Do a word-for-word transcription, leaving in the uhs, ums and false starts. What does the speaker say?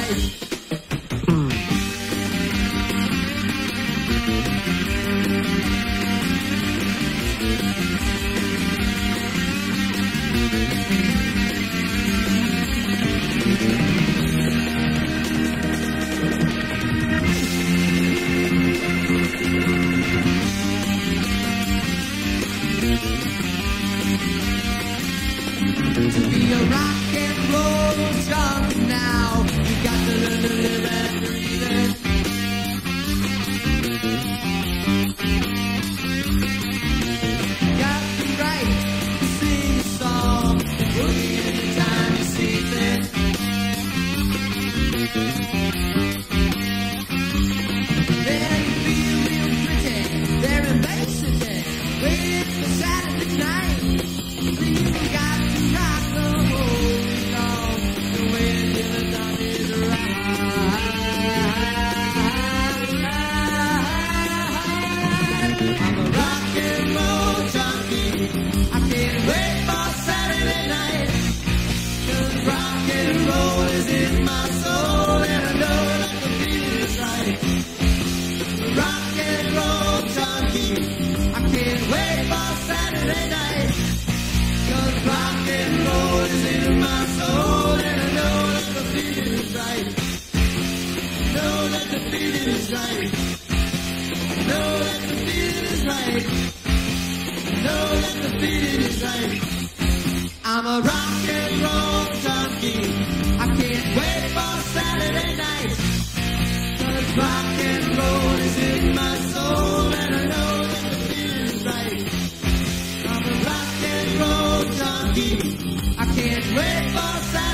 right. To be a rock and roll junkie now, you got to learn to live and breathe it. Got to write, sing a song, boogie anytime you see fit. Then you feel real pretty, there in Bay City, waiting for Saturday night. You got to rock the whole song, the way you never done it right. I'm a rock and roll junkie, I can't wait for Saturday night. 'Cause rock and roll is in my soul, and I know that the beat is right. Rock and roll junkie, I can't wait for Saturday night. 'Cause rock and roll is in my soul, and I know that the feeling is right. Know that the feeling is right. Know that the feeling is right. Know that the feeling is right. I'm a rock and roll junkie, I can't wait for Saturday night. 'Cause rock and roll is in my soul, and I know that the feeling is right. I'm a rock and roll junkie, I can't wait for Saturday.